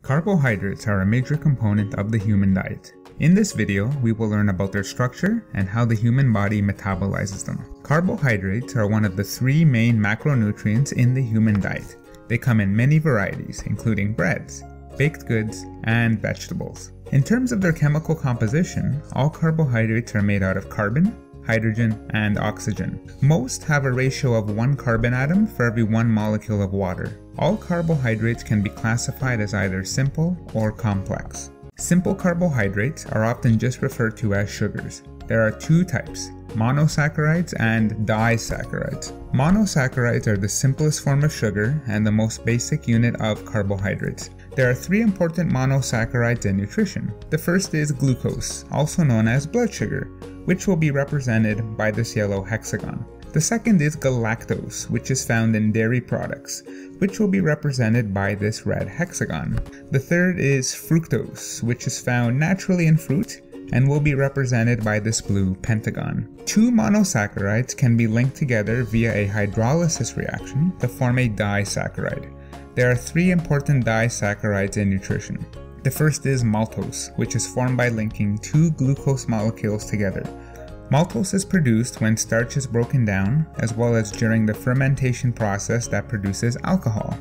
Carbohydrates are a major component of the human diet. In this video, we will learn about their structure and how the human body metabolizes them. Carbohydrates are one of the three main macronutrients in the human diet. They come in many varieties, including breads, baked goods, and vegetables. In terms of their chemical composition, all carbohydrates are made out of carbon, hydrogen, and oxygen. Most have a ratio of 1 carbon atom for every 1 molecule of water. All carbohydrates can be classified as either simple or complex. Simple carbohydrates are often just referred to as sugars. There are two types, monosaccharides and disaccharides. Monosaccharides are the simplest form of sugar and the most basic unit of carbohydrates. There are three important monosaccharides in nutrition. The first is glucose, also known as blood sugar, which will be represented by this yellow hexagon. The second is galactose, which is found in dairy products, which will be represented by this red hexagon. The third is fructose, which is found naturally in fruit and will be represented by this blue pentagon. Two monosaccharides can be linked together via a hydrolysis reaction to form a disaccharide. There are three important disaccharides in nutrition. The first is maltose, which is formed by linking two glucose molecules together. Maltose is produced when starch is broken down, as well as during the fermentation process that produces alcohol.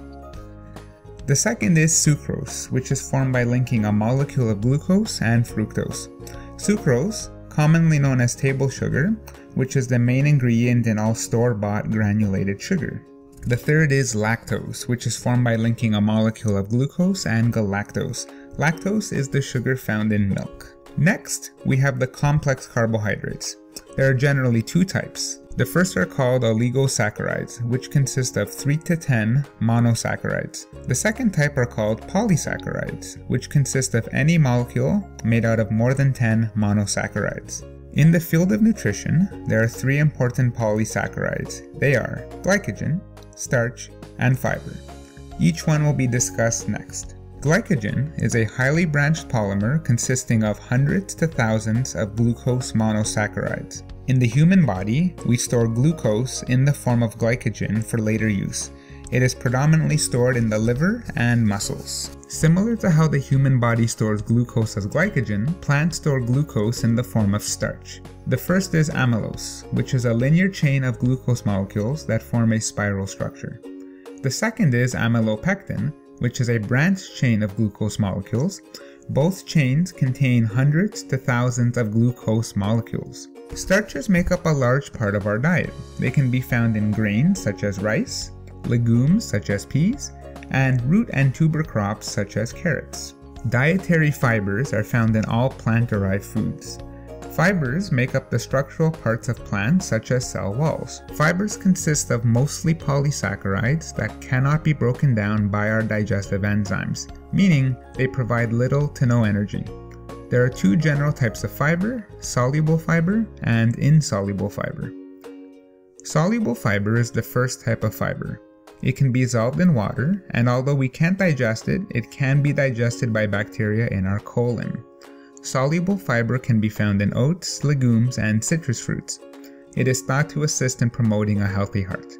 The second is sucrose, which is formed by linking a molecule of glucose and fructose. Sucrose, commonly known as table sugar, which is the main ingredient in all store-bought granulated sugar. The third is lactose, which is formed by linking a molecule of glucose and galactose. Lactose is the sugar found in milk. Next, we have the complex carbohydrates. There are generally two types. The first are called oligosaccharides, which consist of 3 to 10 monosaccharides. The second type are called polysaccharides, which consist of any molecule made out of more than 10 monosaccharides. In the field of nutrition, there are three important polysaccharides. They are glycogen, starch, and fiber. Each one will be discussed next. Glycogen is a highly branched polymer consisting of hundreds to thousands of glucose monosaccharides. In the human body, we store glucose in the form of glycogen for later use. It is predominantly stored in the liver and muscles. Similar to how the human body stores glucose as glycogen, plants store glucose in the form of starch. The first is amylose, which is a linear chain of glucose molecules that form a spiral structure. The second is amylopectin, which is a branched chain of glucose molecules. Both chains contain hundreds to thousands of glucose molecules. Starches make up a large part of our diet. They can be found in grains such as rice, legumes such as peas, and root and tuber crops such as carrots. Dietary fibers are found in all plant-derived foods. Fibers make up the structural parts of plants such as cell walls. Fibers consist of mostly polysaccharides that cannot be broken down by our digestive enzymes, meaning they provide little to no energy. There are two general types of fiber, soluble fiber and insoluble fiber. Soluble fiber is the first type of fiber. It can be dissolved in water, and although we can't digest it, it can be digested by bacteria in our colon. Soluble fiber can be found in oats, legumes, and citrus fruits. It is thought to assist in promoting a healthy heart.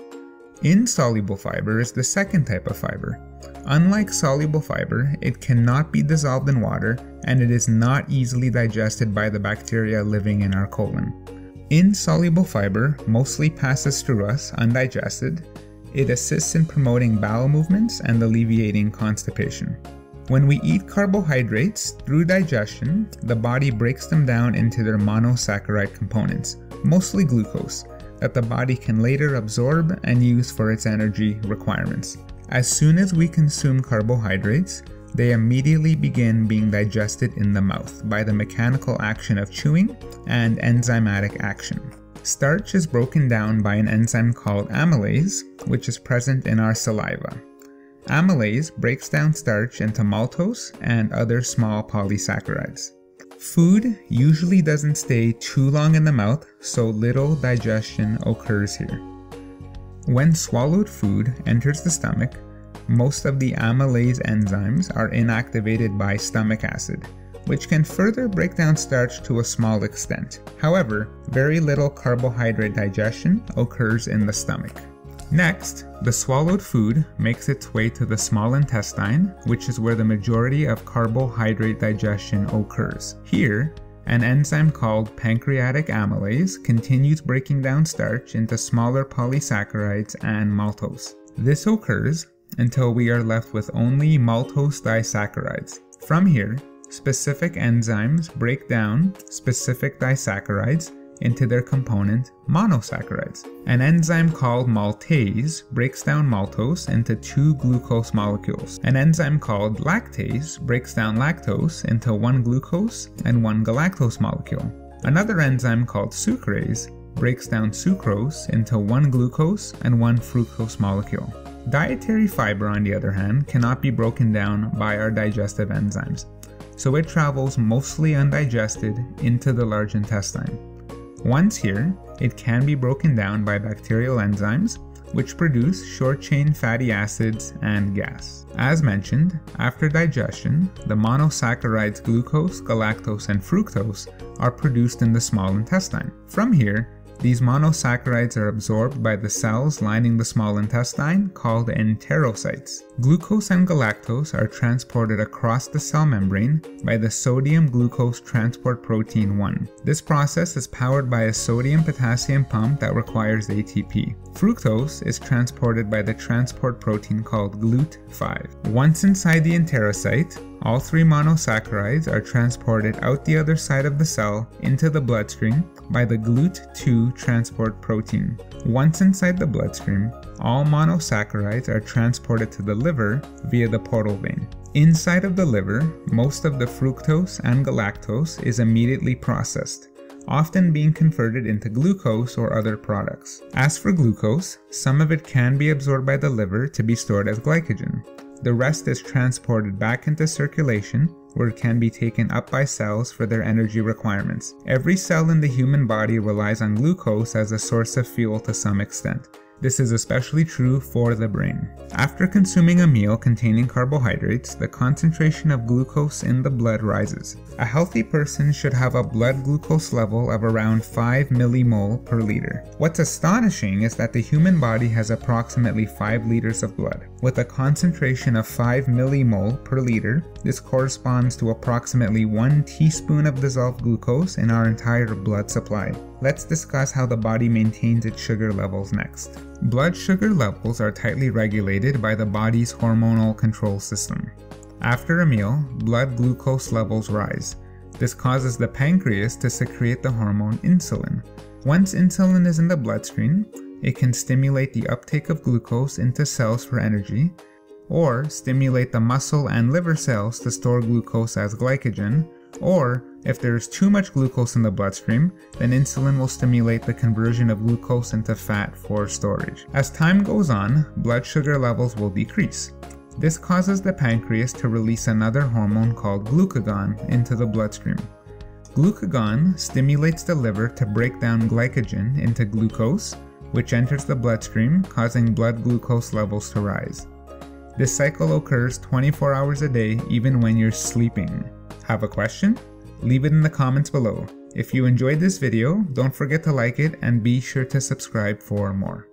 Insoluble fiber is the second type of fiber. Unlike soluble fiber, it cannot be dissolved in water, and it is not easily digested by the bacteria living in our colon. Insoluble fiber mostly passes through us undigested. It assists in promoting bowel movements and alleviating constipation. When we eat carbohydrates through digestion, the body breaks them down into their monosaccharide components, mostly glucose, that the body can later absorb and use for its energy requirements. As soon as we consume carbohydrates, they immediately begin being digested in the mouth by the mechanical action of chewing and enzymatic action. Starch is broken down by an enzyme called amylase, which is present in our saliva. Amylase breaks down starch into maltose and other small polysaccharides. Food usually doesn't stay too long in the mouth, so little digestion occurs here. When swallowed food enters the stomach, most of the amylase enzymes are inactivated by stomach acid, which can further break down starch to a small extent. However, very little carbohydrate digestion occurs in the stomach. Next, the swallowed food makes its way to the small intestine, which is where the majority of carbohydrate digestion occurs. Here, an enzyme called pancreatic amylase continues breaking down starch into smaller polysaccharides and maltose. This occurs until we are left with only maltose disaccharides. From here, specific enzymes break down specific disaccharides into their component monosaccharides. An enzyme called maltase breaks down maltose into 2 glucose molecules. An enzyme called lactase breaks down lactose into 1 glucose and 1 galactose molecule. Another enzyme called sucrase breaks down sucrose into 1 glucose and 1 fructose molecule. Dietary fiber, on the other hand, cannot be broken down by our digestive enzymes, so it travels mostly undigested into the large intestine. Once here, it can be broken down by bacterial enzymes, which produce short-chain fatty acids and gas. As mentioned, after digestion, the monosaccharides glucose, galactose, and fructose are produced in the small intestine. From here, these monosaccharides are absorbed by the cells lining the small intestine called enterocytes. Glucose and galactose are transported across the cell membrane by the sodium glucose transport protein 1. This process is powered by a sodium-potassium pump that requires ATP. Fructose is transported by the transport protein called GLUT5. Once inside the enterocyte, all 3 monosaccharides are transported out the other side of the cell into the bloodstream by the GLUT2 transport protein. Once inside the bloodstream, all monosaccharides are transported to the liver via the portal vein. Inside of the liver, most of the fructose and galactose is immediately processed, often being converted into glucose or other products. As for glucose, some of it can be absorbed by the liver to be stored as glycogen. The rest is transported back into circulation, where it can be taken up by cells for their energy requirements. Every cell in the human body relies on glucose as a source of fuel to some extent. This is especially true for the brain. After consuming a meal containing carbohydrates, the concentration of glucose in the blood rises. A healthy person should have a blood glucose level of around 5 millimole per liter. What's astonishing is that the human body has approximately 5 liters of blood. With a concentration of 5 millimole per liter, this corresponds to approximately 1 teaspoon of dissolved glucose in our entire blood supply. Let's discuss how the body maintains its sugar levels next. Blood sugar levels are tightly regulated by the body's hormonal control system. After a meal, blood glucose levels rise. This causes the pancreas to secrete the hormone insulin. Once insulin is in the bloodstream, it can stimulate the uptake of glucose into cells for energy, or stimulate the muscle and liver cells to store glucose as glycogen, or if there is too much glucose in the bloodstream, then insulin will stimulate the conversion of glucose into fat for storage. As time goes on, blood sugar levels will decrease. This causes the pancreas to release another hormone called glucagon into the bloodstream. Glucagon stimulates the liver to break down glycogen into glucose, which enters the bloodstream, causing blood glucose levels to rise. This cycle occurs 24 hours a day, even when you're sleeping. Have a question? Leave it in the comments below. If you enjoyed this video, don't forget to like it and be sure to subscribe for more.